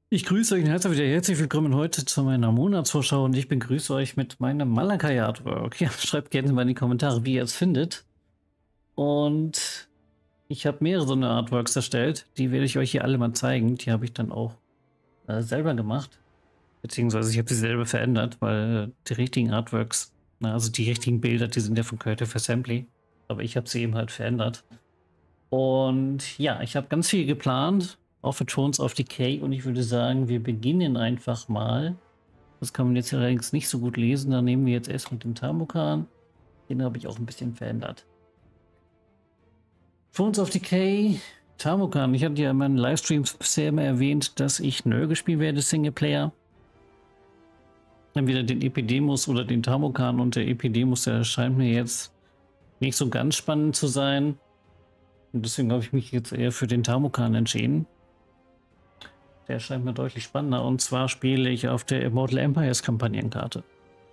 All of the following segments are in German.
Ich grüße euch und herzlich willkommen heute zu meiner Monatsvorschau und ich begrüße euch mit meinem Malakai Artwork. Ja, schreibt gerne mal in die Kommentare, wie ihr es findet. Und ich habe mehrere so eine Artworks erstellt, die werde ich euch hier alle mal zeigen. Die habe ich dann auch selber gemacht, beziehungsweise ich habe sie selber verändert, weil die richtigen Artworks, also die richtigen Bilder, die sind ja von Creative Assembly, aber ich habe sie eben halt verändert. Und ja, ich habe ganz viel geplant, auch für Thrones of Decay, und ich würde sagen, wir beginnen einfach mal. Das kann man jetzt allerdings nicht so gut lesen. Da nehmen wir jetzt erst mit dem Tamokan. Den habe ich auch ein bisschen verändert. Thrones of Decay, Tamokan. Ich hatte ja in meinen Livestreams bisher immer erwähnt, dass ich Nörgel spielen werde, Singleplayer. Entweder den Epidemus oder den Tamokan. Und der Epidemus, der scheint mir jetzt nicht so ganz spannend zu sein. Und deswegen habe ich mich jetzt eher für den Tamokan entschieden. Der scheint mir deutlich spannender. Und zwar spiele ich auf der Immortal Empires Kampagnenkarte.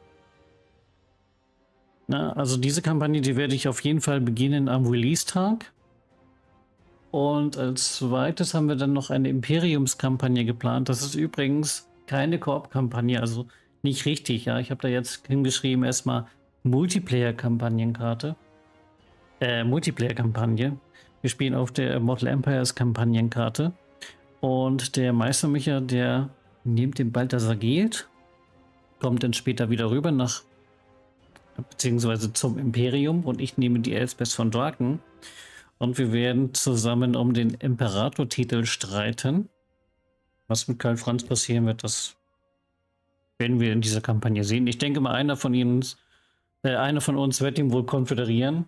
Also diese Kampagne, die werde ich auf jeden Fall beginnen am Release-Tag. Und als zweites haben wir dann noch eine Imperiums-Kampagne geplant. Das ist übrigens keine Koop-Kampagne, also nicht richtig. Ja, ich habe da jetzt hingeschrieben erstmal Multiplayer-Kampagnenkarte. Multiplayer-Kampagne. Wir spielen auf der Immortal Empires Kampagnenkarte. Und der Meistermicher, der nimmt den Balthasar Gelt, kommt dann später wieder rüber beziehungsweise zum Imperium, und ich nehme die Elsbeth von Draken. Und wir werden zusammen um den Imperator-Titel streiten. Was mit Karl Franz passieren wird, das werden wir in dieser Kampagne sehen. Ich denke mal, einer von uns wird ihn wohl konföderieren.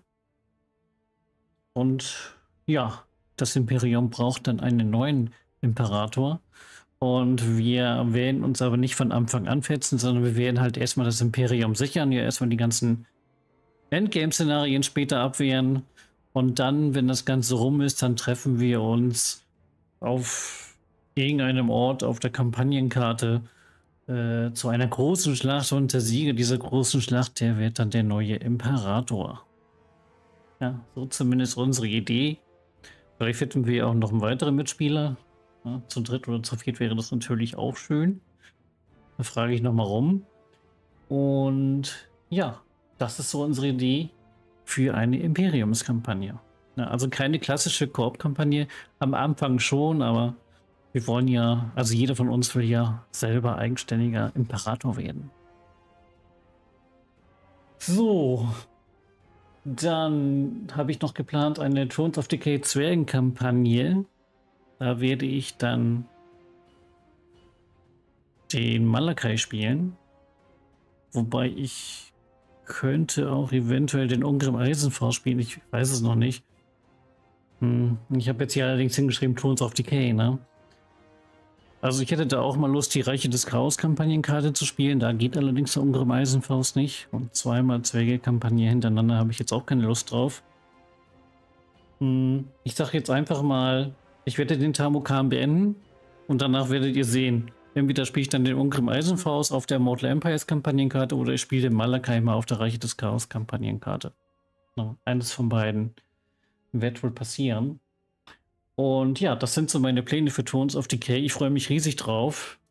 Und ja, das Imperium braucht dann einen neuen Imperator. Und wir werden uns aber nicht von Anfang an fetzen, sondern wir werden halt erstmal das Imperium sichern, ja erstmal die ganzen Endgame-Szenarien später abwehren. Und dann, wenn das Ganze rum ist, dann treffen wir uns auf irgendeinem Ort auf der Kampagnenkarte zu einer großen Schlacht, und der Sieger dieser großen Schlacht, der wird dann der neue Imperator. Ja, so zumindest unsere Idee. Vielleicht finden wir auch noch einen weiteren Mitspieler. Ja, zu dritt oder zu viert wäre das natürlich auch schön. Da frage ich nochmal rum. Und ja, das ist so unsere Idee für eine Imperiumskampagne. Ja, also keine klassische Koop-Kampagne. Am Anfang schon, aber wir wollen ja, also jeder von uns will ja selber eigenständiger Imperator werden. So, dann habe ich noch geplant eine Thrones of Decay Zwergenkampagne. Da werde ich dann den Malakai spielen. Wobei ich könnte auch eventuell den Ungrim Eisenfaust spielen. Ich weiß es noch nicht. Ich habe jetzt hier allerdings hingeschrieben Thrones of Decay, ne? Also ich hätte da auch mal Lust, die Reiche des Chaos Kampagnenkarte zu spielen. Da geht allerdings der Ungrim Eisenfaust nicht. Und zweimal Zwerge-Kampagne hintereinander habe ich jetzt auch keine Lust drauf. Ich sage jetzt einfach mal, ich werde den Tamokan beenden und danach werdet ihr sehen. Entweder spiele ich dann den Ungrim Eisenfaust auf der Mortal Empires Kampagnenkarte oder ich spiele den Malakai mal auf der Reiche des Chaos Kampagnenkarte. Eines von beiden wird wohl passieren. Und ja, das sind so meine Pläne für Thrones of Decay. Ich freue mich riesig drauf.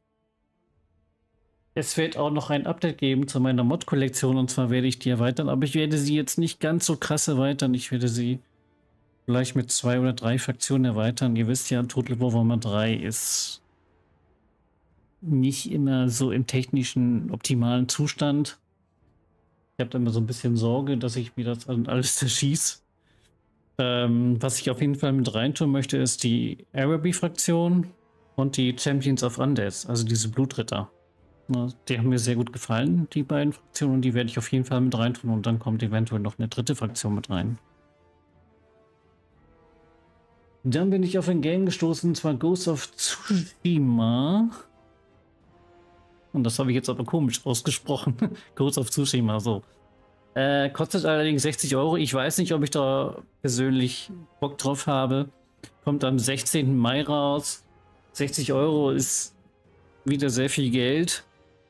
Es wird auch noch ein Update geben zu meiner Mod-Kollektion, und zwar werde ich die erweitern, aber ich werde sie jetzt nicht ganz so krass erweitern. Ich werde sie vielleicht mit 2 oder 3 Fraktionen erweitern. Ihr wisst ja, Total War Warhammer 3 ist nicht immer so im technischen optimalen Zustand. Ich habe da immer so ein bisschen Sorge, dass ich mir das alles zerschieße. Was ich auf jeden Fall mit reintun möchte, ist die Araby-Fraktion und die Champions of Undeath, also diese Blutritter. Die haben mir sehr gut gefallen, die beiden Fraktionen, und die werde ich auf jeden Fall mit reintun, und dann kommt eventuell noch eine dritte Fraktion mit rein. Dann bin ich auf ein Game gestoßen, und zwar Ghost of Tsushima. Und das habe ich jetzt aber komisch ausgesprochen. Ghost of Tsushima, so. Kostet allerdings 60 Euro. Ich weiß nicht, ob ich da persönlich Bock drauf habe. Kommt am 16. Mai raus. 60 Euro ist wieder sehr viel Geld.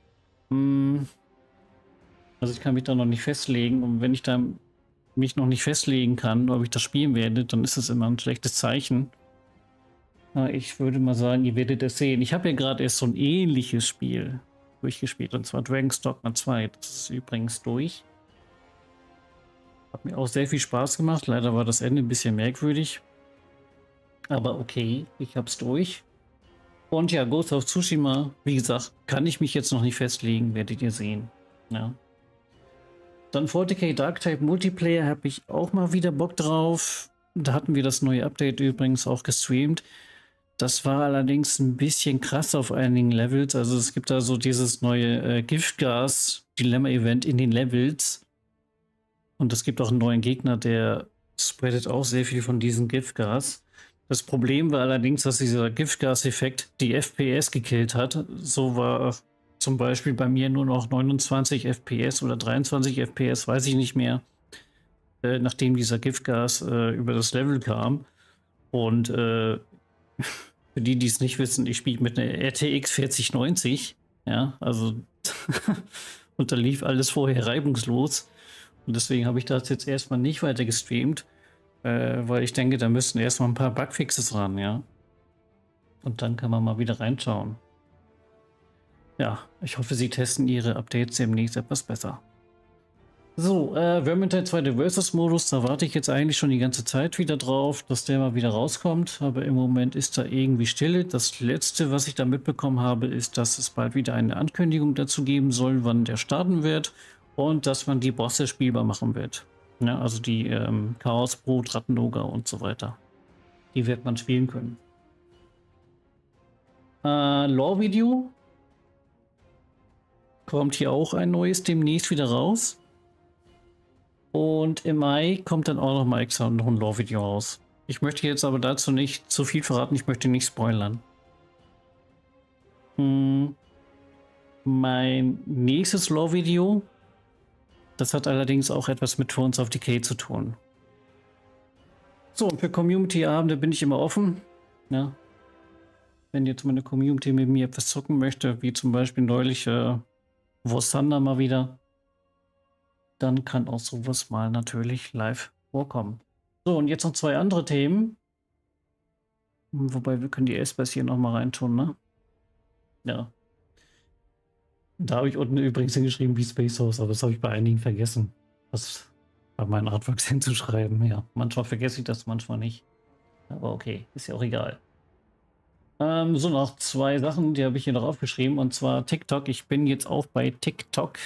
Also ich kann mich da noch nicht festlegen. Und wenn ich da mich noch nicht festlegen kann, ob ich das spielen werde, dann ist es immer ein schlechtes Zeichen. Ich würde mal sagen, ihr werdet es sehen. Ich habe ja gerade erst so ein ähnliches Spiel durchgespielt, und zwar Dragon's Dogma 2. Das ist übrigens durch. Hat mir auch sehr viel Spaß gemacht. Leider war das Ende ein bisschen merkwürdig. Aber okay, ich hab's durch. Und ja, Ghost of Tsushima, wie gesagt, kann ich mich jetzt noch nicht festlegen, werdet ihr sehen. Ja. Dann 40k Dark-Type Multiplayer habe ich auch mal wieder Bock drauf. Da hatten wir das neue Update übrigens auch gestreamt. Das war allerdings ein bisschen krass auf einigen Levels. Also es gibt da so dieses neue Giftgas-Dilemma-Event in den Levels. Und es gibt auch einen neuen Gegner, der spreadet auch sehr viel von diesem Giftgas. Das Problem war allerdings, dass dieser Giftgas-Effekt die FPS gekillt hat. So war zum Beispiel bei mir nur noch 29 FPS oder 23 FPS, weiß ich nicht mehr, nachdem dieser Giftgas über das Level kam. Und für die es nicht wissen, ich spiele mit einer RTX 4090. Ja, also und da lief alles vorher reibungslos. Und deswegen habe ich das jetzt erstmal nicht weiter gestreamt, weil ich denke, da müssten erstmal ein paar Bugfixes ran, ja. Und dann kann man mal wieder reinschauen. Ja, ich hoffe, sie testen ihre Updates demnächst etwas besser. So, Vermintide 2. Versus-Modus, da warte ich jetzt eigentlich schon die ganze Zeit wieder drauf, dass der mal wieder rauskommt. Aber im Moment ist da irgendwie Stille. Das Letzte, was ich da mitbekommen habe, ist, dass es bald wieder eine Ankündigung dazu geben soll, wann der starten wird. Und dass man die Bosse spielbar machen wird. Ja, also die Chaosbrot, Rattennoga und so weiter. Die wird man spielen können. Lore-Video. Kommt hier auch ein neues demnächst wieder raus. Und im Mai kommt dann auch noch mal extra noch ein Lore-Video raus. Ich möchte jetzt aber dazu nicht zu viel verraten, ich möchte nicht spoilern. Mein nächstes Lore-Video, das hat allerdings auch etwas mit Thrones of Decay zu tun. So, und für Community-Abende bin ich immer offen. Ja. Wenn jetzt meine Community mit mir etwas zocken möchte, wie zum Beispiel neulich War Thunder mal wieder, dann kann auch sowas mal natürlich live vorkommen. So, und jetzt noch zwei andere Themen. Wobei wir können die Espace hier nochmal reintun, ne? Ja. Da habe ich unten übrigens hingeschrieben wie Space House, aber das habe ich bei einigen vergessen, was bei meinen Artworks hinzuschreiben. Ja, manchmal vergesse ich das, manchmal nicht. Aber okay, ist ja auch egal. So, noch zwei Sachen, die habe ich hier noch aufgeschrieben, und zwar TikTok. Ich bin jetzt auch bei TikTok.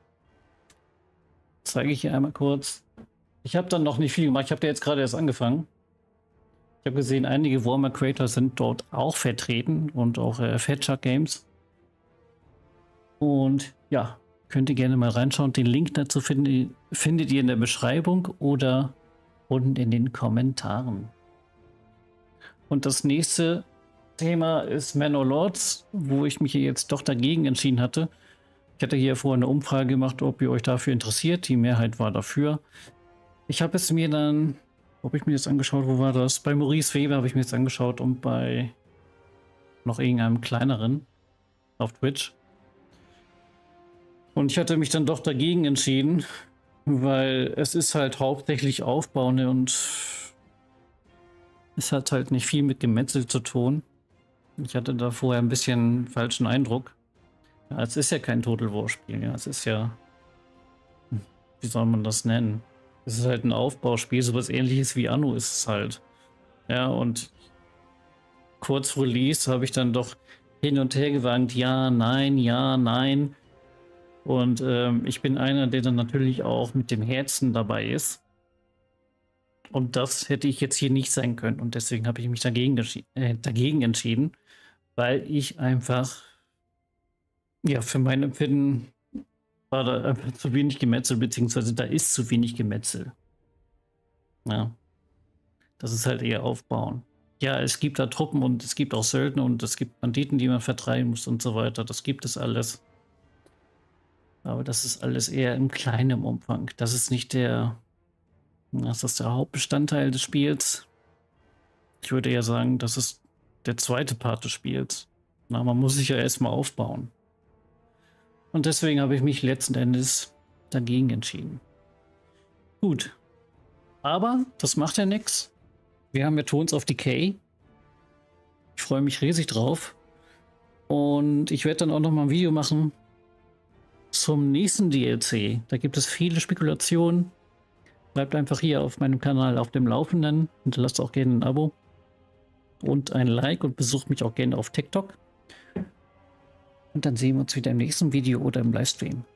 Zeige ich hier einmal kurz. Ich habe dann noch nicht viel gemacht. Ich habe da jetzt gerade erst angefangen. Ich habe gesehen, einige Warhammer Creators sind dort auch vertreten und auch Fatshark Games. Und ja, könnt ihr gerne mal reinschauen. Den Link dazu findet ihr in der Beschreibung oder unten in den Kommentaren. Und das nächste Thema ist Manor Lords, wo ich mich hier jetzt doch dagegen entschieden hatte. Ich hatte hier vorher eine Umfrage gemacht, ob ihr euch dafür interessiert. Die Mehrheit war dafür. Ich habe es mir dann, wo habe ich mir das angeschaut, wo war das? Bei Maurice Weber habe ich mir das angeschaut und bei noch irgendeinem kleineren auf Twitch. Und ich hatte mich dann doch dagegen entschieden, weil es ist halt hauptsächlich Aufbauen und es hat halt nicht viel mit Gemetzel zu tun. Ich hatte da vorher ein bisschen falschen Eindruck. Ja, es ist ja kein Total War Spiel, ja, es ist ja, wie soll man das nennen? Es ist halt ein Aufbauspiel, sowas ähnliches wie Anno ist es halt. Ja, und kurz vor Release habe ich dann doch hin und her gewankt, ja, nein. Und ich bin einer, der dann natürlich auch mit dem Herzen dabei ist. Und das hätte ich jetzt hier nicht sein können. Und deswegen habe ich mich dagegen entschieden, weil ich einfach, ja, für mein Empfinden war da einfach zu wenig Gemetzel, beziehungsweise da ist zu wenig Gemetzel. Ja, das ist halt eher Aufbauen. Ja, es gibt da Truppen und es gibt auch Söldner und es gibt Banditen, die man vertreiben muss und so weiter. Das gibt es alles. Aber das ist alles eher im kleinen Umfang. Das ist nicht der, das ist der Hauptbestandteil des Spiels. Ich würde ja sagen, das ist der zweite Part des Spiels. Na, man muss sich ja erstmal aufbauen. Und deswegen habe ich mich letzten Endes dagegen entschieden. Gut. Aber das macht ja nichts. Wir haben ja Thrones of Decay. Ich freue mich riesig drauf. Und ich werde dann auch noch mal ein Video machen zum nächsten DLC. Da gibt es viele Spekulationen. Bleibt einfach hier auf meinem Kanal auf dem Laufenden. Hinterlasst auch gerne ein Abo und ein Like und besucht mich auch gerne auf TikTok. Und dann sehen wir uns wieder im nächsten Video oder im Livestream.